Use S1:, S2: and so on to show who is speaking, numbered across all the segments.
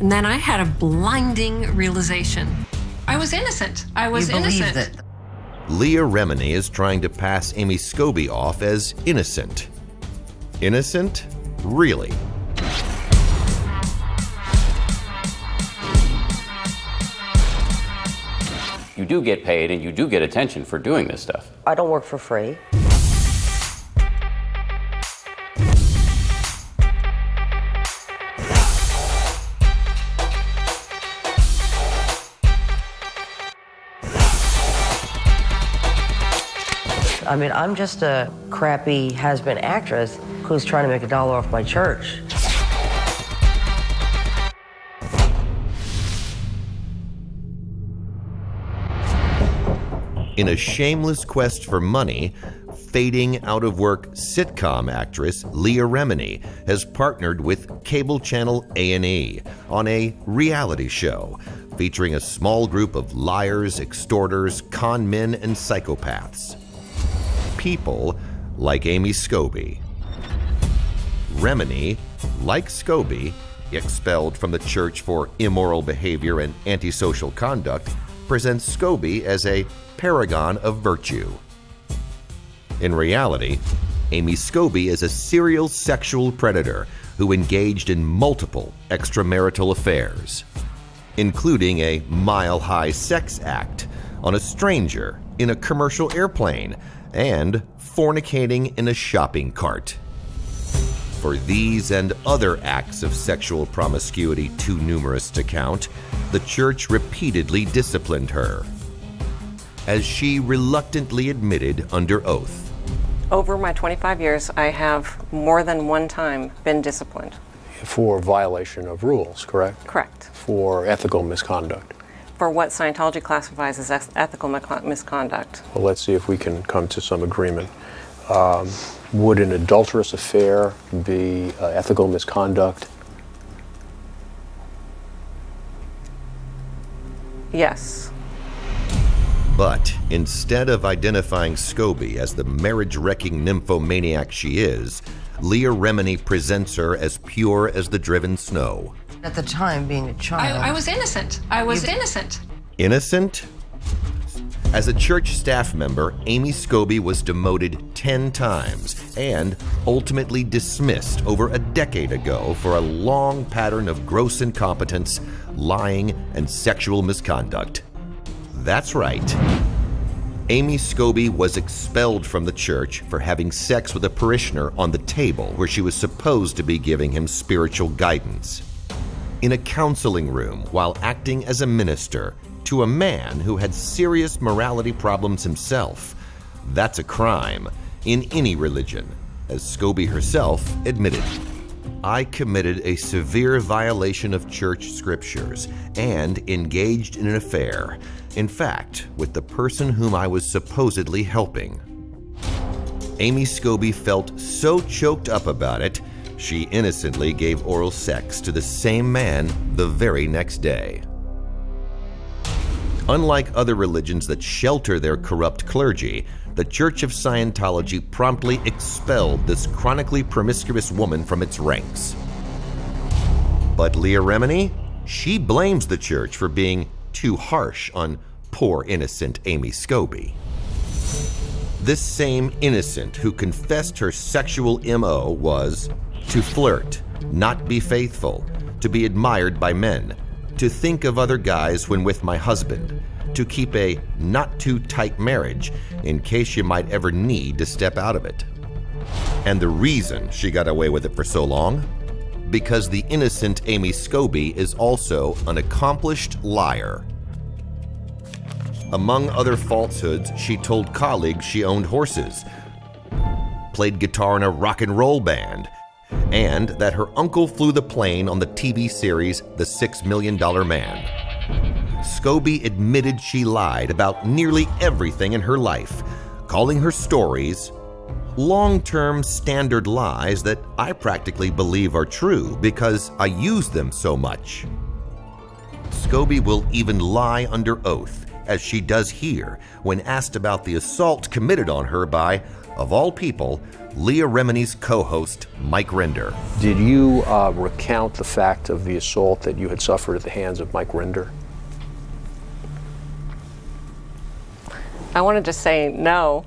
S1: And then I had a blinding realization. I was innocent. I was innocent.
S2: That.
S3: Leah Remini is trying to pass Amy Scobie off as innocent. Innocent? Really?
S4: You do get paid and you do get attention for doing this stuff.
S2: I don't work for free. I mean, I'm just a crappy has-been actress who's trying to make $1 off my church.
S3: In a shameless quest for money, fading out-of-work sitcom actress Leah Remini has partnered with cable channel A&E on a reality show featuring a small group of liars, extorters, con men, and psychopaths. People like Amy Scobie. Remini, like Scobie, expelled from the church for immoral behavior and antisocial conduct, presents Scobie as a paragon of virtue. In reality, Amy Scobie is a serial sexual predator who engaged in multiple extramarital affairs, including a mile-high sex act on a stranger in a commercial airplane and fornicating in a shopping cart. For these and other acts of sexual promiscuity too numerous to count, the church repeatedly disciplined her, as she reluctantly admitted under oath.
S5: Over my 25 years, I have more than one time been disciplined.
S6: For violation of rules, correct?
S5: Correct.
S6: For ethical misconduct.
S5: For what Scientology classifies as ethical misconduct.
S6: Well, let's see if we can come to some agreement. Would an adulterous affair be ethical misconduct?
S5: Yes.
S3: But instead of identifying Scobie as the marriage-wrecking nymphomaniac she is, Leah Remini presents her as pure as the driven snow.
S2: At the time, being a child...
S1: I was innocent. I was innocent.
S3: Innocent? As a church staff member, Amy Scobie was demoted 10 times and ultimately dismissed over a decade ago for a long pattern of gross incompetence, lying, and sexual misconduct. That's right. Amy Scobie was expelled from the church for having sex with a parishioner on the table where she was supposed to be giving him spiritual guidance. In a counseling room while acting as a minister to a man who had serious morality problems himself. That's a crime in any religion, as Scobie herself admitted. I committed a severe violation of church scriptures and engaged in an affair, in fact, with the person whom I was supposedly helping. Amy Scobie felt so choked up about it, she innocently gave oral sex to the same man the very next day. Unlike other religions that shelter their corrupt clergy, the Church of Scientology promptly expelled this chronically promiscuous woman from its ranks. But Leah Remini, she blames the church for being too harsh on poor innocent Amy Scobie. This same innocent who confessed her sexual MO was to flirt, not be faithful, to be admired by men, to think of other guys when with my husband, to keep a not-too-tight marriage in case you might ever need to step out of it. And the reason she got away with it for so long? Because the innocent Amy Scobie is also an accomplished liar. Among other falsehoods, she told colleagues she owned horses, played guitar in a rock and roll band, and that her uncle flew the plane on the TV series The $6 Million Man. Scobie admitted she lied about nearly everything in her life, calling her stories long-term standard lies that I practically believe are true because I use them so much. Scobie will even lie under oath, as she does here when asked about the assault committed on her by of all people, Leah Remini's co-host, Mike Rinder.
S6: Did you recount the fact of the assault that you had suffered at the hands of Mike Rinder?
S5: I want to just say no.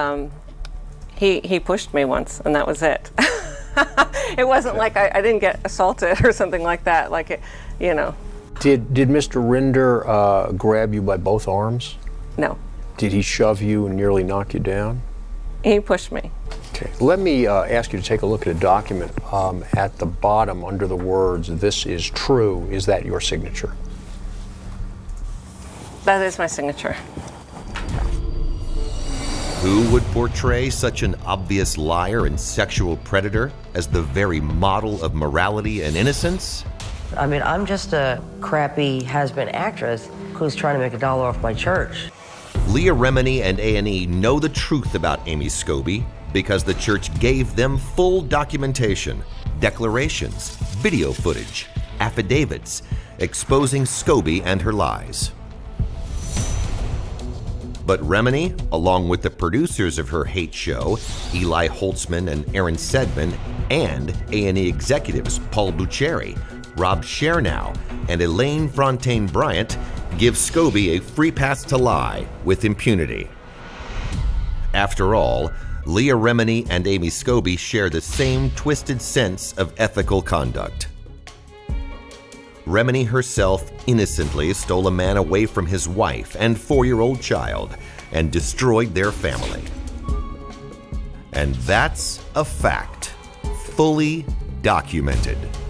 S5: He pushed me once, and that was it. It wasn't like I didn't get assaulted or something like that. Like it, you know.
S6: Did Mr. Rinder grab you by both arms?
S5: No.
S6: Did he shove you and nearly knock you down?
S5: He pushed me.
S6: Okay. Let me ask you to take a look at a document at the bottom under the words, "This is true." Is that your signature?
S5: That is my signature.
S3: Who would portray such an obvious liar and sexual predator as the very model of morality and innocence?
S2: I mean, I'm just a crappy has-been actress who's trying to make $1 off my church.
S3: Leah Remini and A&E know the truth about Amy Scobie because the church gave them full documentation, declarations, video footage, affidavits, exposing Scobie and her lies. But Remini, along with the producers of her hate show, Eli Holtzman and Aaron Sedman, and A&E executives Paul Bucheri, Rob Chernow, and Elaine Fontaine Bryant, give Scobie a free pass to lie with impunity. After all, Leah Remini and Amy Scobie share the same twisted sense of ethical conduct. Remini herself innocently stole a man away from his wife and 4-year-old child and destroyed their family. And that's a fact, fully documented.